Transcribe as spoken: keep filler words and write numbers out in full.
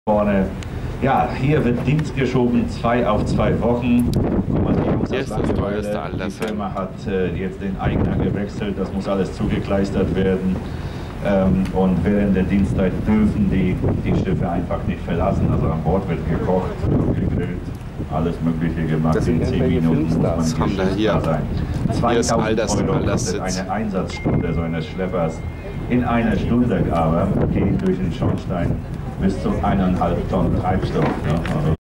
Vorne. Ja, hier wird Dienst geschoben, zwei auf zwei Wochen. Hier ist das teuerste Altersheim. Die Firma hat äh, jetzt den Eigner gewechselt, das muss alles zugekleistert werden. Ähm, und während der Dienstzeit dürfen die, die Schiffe einfach nicht verlassen. Also an Bord wird gekocht, gegrillt, alles Mögliche gemacht. Das in zehn Minuten muss man Was haben wir hier? da sein. Hier ist all das, Euro all das kostet Sitz. eine Einsatzstunde so eines Schleppers. In einer Stunde aber gehen durch den Schornstein bis zu eineinhalb Tonnen Treibstoff. Ne? Also